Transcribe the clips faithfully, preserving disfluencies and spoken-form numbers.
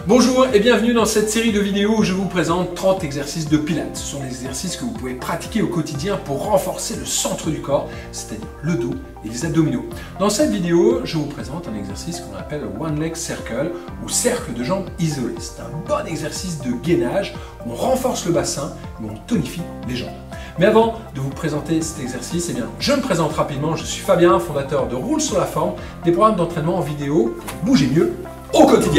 Bonjour et bienvenue dans cette série de vidéos où je vous présente trente exercices de pilates. Ce sont des exercices que vous pouvez pratiquer au quotidien pour renforcer le centre du corps, c'est-à-dire le dos et les abdominaux. Dans cette vidéo, je vous présente un exercice qu'on appelle le One Leg Circle ou cercle de jambes isolé. C'est un bon exercice de gainage où on renforce le bassin et on tonifie les jambes. Mais avant de vous présenter cet exercice, eh bien, je me présente rapidement. Je suis Fabien, fondateur de Roule sur la forme, des programmes d'entraînement en vidéo pour bouger mieux au quotidien.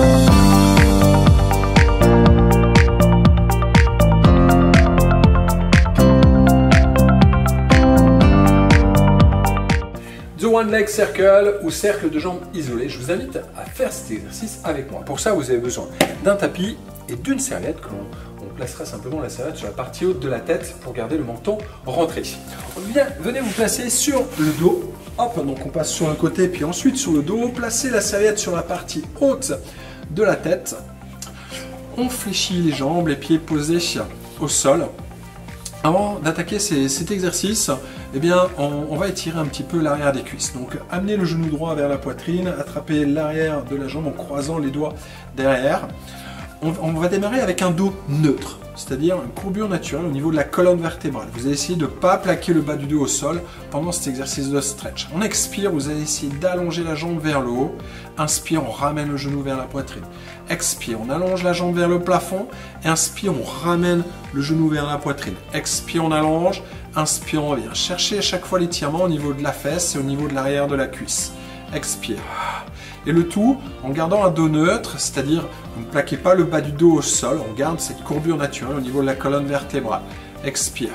The One Leg Circle ou cercle de jambes isolé. Je vous invite à faire cet exercice avec moi. Pour ça, vous avez besoin d'un tapis et d'une serviette que l'on on placera simplement la serviette sur la partie haute de la tête pour garder le menton rentré. Bien, venez vous placer sur le dos. Hop, donc on passe sur un côté puis ensuite sur le dos. Placez la serviette sur la partie haute de la tête. On fléchit les jambes, les pieds posés au sol. Avant d'attaquer cet exercice, eh bien, on, on va étirer un petit peu l'arrière des cuisses. Donc, amenez le genou droit vers la poitrine, attrapez l'arrière de la jambe en croisant les doigts derrière. On, on va démarrer avec un dos neutre, c'est-à-dire une courbure naturelle au niveau de la colonne vertébrale. Vous allez essayer de ne pas plaquer le bas du dos au sol pendant cet exercice de stretch. On expire, vous allez essayer d'allonger la jambe vers le haut. Inspire, on ramène le genou vers la poitrine. Expire, on allonge la jambe vers le plafond. Inspire, on ramène le genou vers la poitrine. Expire, on allonge. Inspire, on revient. Cherchez à chaque fois l'étirement au niveau de la fesse et au niveau de l'arrière de la cuisse. Expire. Et le tout en gardant un dos neutre, c'est-à-dire ne plaquez pas le bas du dos au sol, on garde cette courbure naturelle au niveau de la colonne vertébrale. Expire.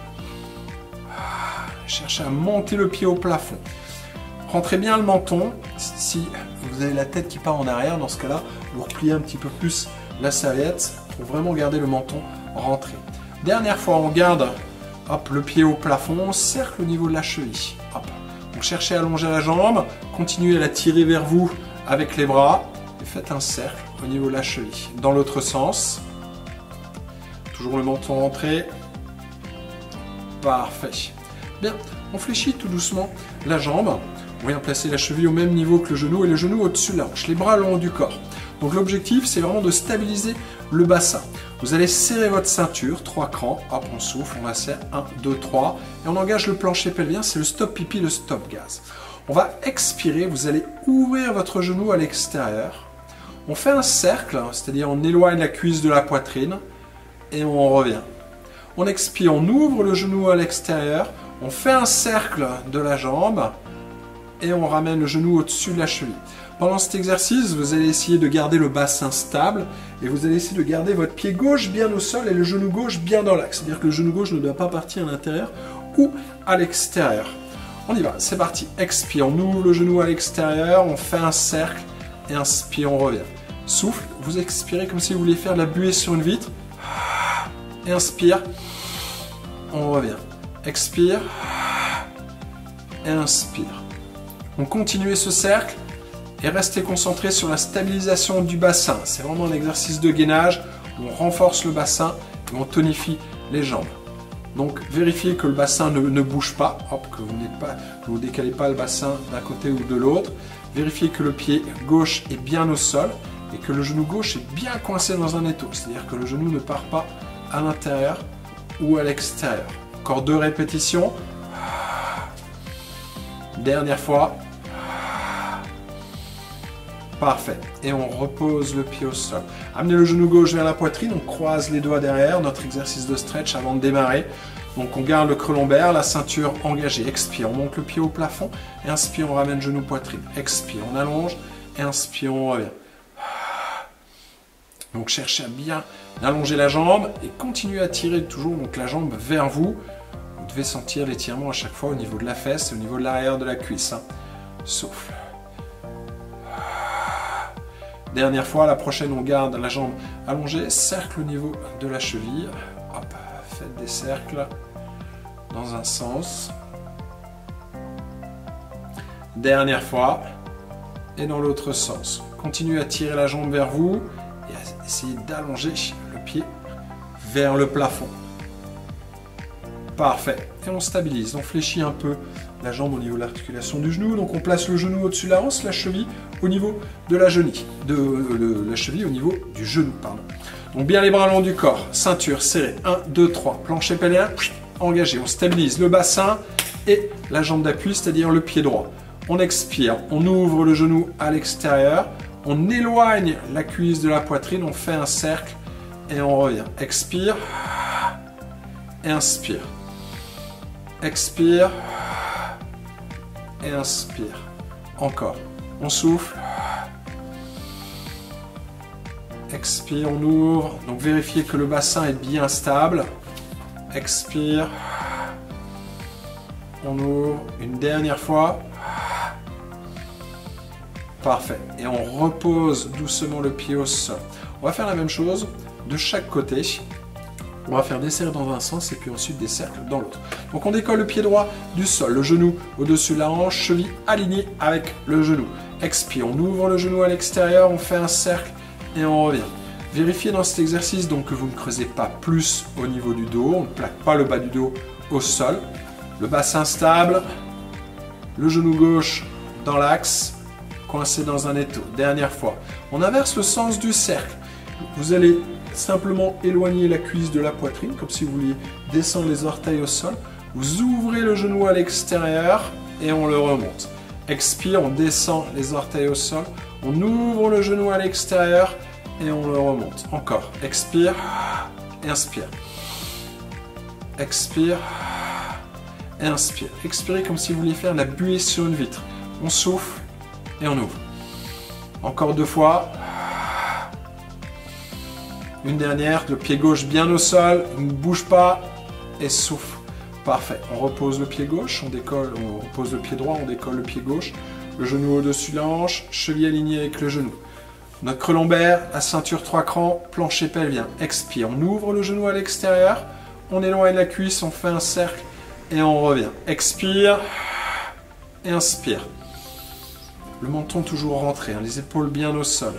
Cherchez à monter le pied au plafond. Rentrez bien le menton. Si vous avez la tête qui part en arrière, dans ce cas-là, vous repliez un petit peu plus la serviette pour vraiment garder le menton rentré. Dernière fois, on garde hop, le pied au plafond, on cercle au niveau de la cheville. Hop. Donc cherchez à allonger la jambe, continuez à la tirer vers vous avec les bras et faites un cercle au niveau de la cheville. Dans l'autre sens, toujours le menton rentré. Parfait. Bien, on fléchit tout doucement la jambe. On vient placer la cheville au même niveau que le genou et le genou au-dessus de la hanche, les bras le long du corps. Donc l'objectif, c'est vraiment de stabiliser le bassin. Vous allez serrer votre ceinture, trois crans, hop, on souffle, on la serre, un, deux, trois, et on engage le plancher pelvien, c'est le stop pipi, le stop gaz. On va expirer, vous allez ouvrir votre genou à l'extérieur. On fait un cercle, c'est-à-dire on éloigne la cuisse de la poitrine, et on revient. On expire, on ouvre le genou à l'extérieur, on fait un cercle de la jambe, et on ramène le genou au-dessus de la cheville. Pendant cet exercice, vous allez essayer de garder le bassin stable et vous allez essayer de garder votre pied gauche bien au sol et le genou gauche bien dans l'axe. C'est-à-dire que le genou gauche ne doit pas partir à l'intérieur ou à l'extérieur. On y va, c'est parti. Expire, on ouvre le genou à l'extérieur, on fait un cercle et inspire, on revient. Souffle, vous expirez comme si vous vouliez faire de la buée sur une vitre. Et inspire, on revient. Expire et inspire. On continue ce cercle. Et restez concentré sur la stabilisation du bassin. C'est vraiment un exercice de gainage où on renforce le bassin et on tonifie les jambes. Donc vérifiez que le bassin ne, ne bouge pas, hop, que vous n'êtes pas, que vous décalez pas le bassin d'un côté ou de l'autre. Vérifiez que le pied gauche est bien au sol et que le genou gauche est bien coincé dans un étau. C'est-à-dire que le genou ne part pas à l'intérieur ou à l'extérieur. Encore deux répétitions. Dernière fois. Parfait. Et on repose le pied au sol. Amenez le genou gauche vers la poitrine, on croise les doigts derrière, notre exercice de stretch avant de démarrer. Donc on garde le creux lombaire, la ceinture engagée. Expire, on monte le pied au plafond. Et inspire, on ramène genou poitrine. Expire, on allonge. Et inspire, on revient. Donc cherchez à bien allonger la jambe et continuez à tirer toujours donc, la jambe vers vous. Vous devez sentir l'étirement à chaque fois au niveau de la fesse et au niveau de l'arrière de la cuisse. Hein. Souffle. Dernière fois, la prochaine, on garde la jambe allongée, cercle au niveau de la cheville. Hop, faites des cercles dans un sens. Dernière fois, et dans l'autre sens. Continuez à tirer la jambe vers vous et à essayer d'allonger le pied vers le plafond. Parfait. Et on stabilise, on fléchit un peu la jambe au niveau de l'articulation du genou. Donc on place le genou au-dessus de la hanche, la cheville au niveau de la cheville, de, de la cheville au niveau du genou, pardon. Donc bien les bras long du corps, ceinture serrée, un, deux, trois, plancher pelvien, engagé, on stabilise le bassin et la jambe d'appui, c'est-à-dire le pied droit. On expire, on ouvre le genou à l'extérieur, on éloigne la cuisse de la poitrine, on fait un cercle et on revient. Expire et inspire. Expire et inspire. Encore. On souffle. Expire, on ouvre. Donc vérifiez que le bassin est bien stable. Expire. On ouvre. Une dernière fois. Parfait. Et on repose doucement le pied au sol. On va faire la même chose de chaque côté. On va faire des cercles dans un sens et puis ensuite des cercles dans l'autre. Donc on décolle le pied droit du sol, le genou au-dessus de la hanche, cheville alignée avec le genou. Expire, on ouvre le genou à l'extérieur, on fait un cercle et on revient. Vérifiez dans cet exercice donc que vous ne creusez pas plus au niveau du dos, on ne plaque pas le bas du dos au sol. Le bassin stable, le genou gauche dans l'axe, coincé dans un étau. Dernière fois. On inverse le sens du cercle. Vous allez simplement éloigner la cuisse de la poitrine, comme si vous vouliez descendre les orteils au sol. Vous ouvrez le genou à l'extérieur et on le remonte. Expire, on descend les orteils au sol. On ouvre le genou à l'extérieur et on le remonte. Encore. Expire et inspire. Expire et inspire. Expirez comme si vous vouliez faire la buée sur une vitre. On souffle et on ouvre. Encore deux fois. Une dernière, le pied gauche bien au sol, il ne bouge pas et souffle. Parfait. On repose le pied gauche, on décolle, on repose le pied droit, on décolle le pied gauche. Le genou au-dessus de la hanche, cheville alignée avec le genou. Notre creux lombaire, la ceinture trois crans, plancher pelvien. Expire, on ouvre le genou à l'extérieur, on éloigne la cuisse, on fait un cercle et on revient. Expire et inspire. Le menton toujours rentré, hein, les épaules bien au sol.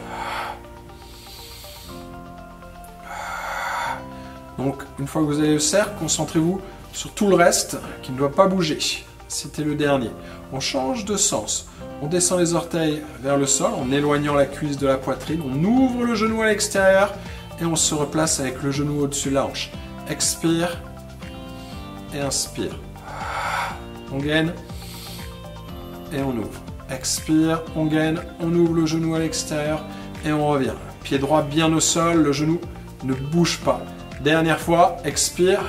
Donc, une fois que vous avez le cercle, concentrez-vous sur tout le reste qui ne doit pas bouger. C'était le dernier. On change de sens. On descend les orteils vers le sol en éloignant la cuisse de la poitrine. On ouvre le genou à l'extérieur et on se replace avec le genou au-dessus de la hanche. Expire et inspire. On gaine et on ouvre. Expire, on gaine, on ouvre le genou à l'extérieur et on revient. Pied droit bien au sol, le genou ne bouge pas. Dernière fois, expire.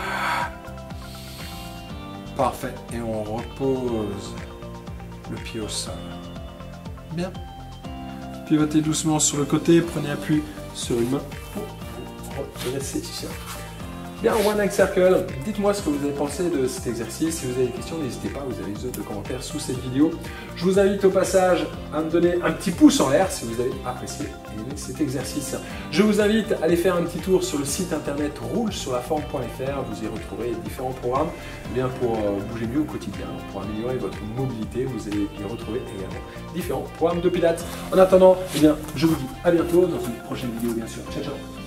Parfait. Et on repose le pied au sol. Bien. Pivotez doucement sur le côté, prenez appui sur une main pour vous redresser. Bien, One Leg Circle, dites-moi ce que vous avez pensé de cet exercice. Si vous avez des questions, n'hésitez pas, vous avez les autres commentaires sous cette vidéo. Je vous invite au passage à me donner un petit pouce en l'air si vous avez apprécié cet exercice. Je vous invite à aller faire un petit tour sur le site internet roule sur la forme point F R. Vous y retrouverez différents programmes bien pour bouger mieux au quotidien, pour améliorer votre mobilité. Vous allez y retrouver également différents programmes de pilates. En attendant, eh bien, je vous dis à bientôt dans une prochaine vidéo, bien sûr. Ciao, ciao.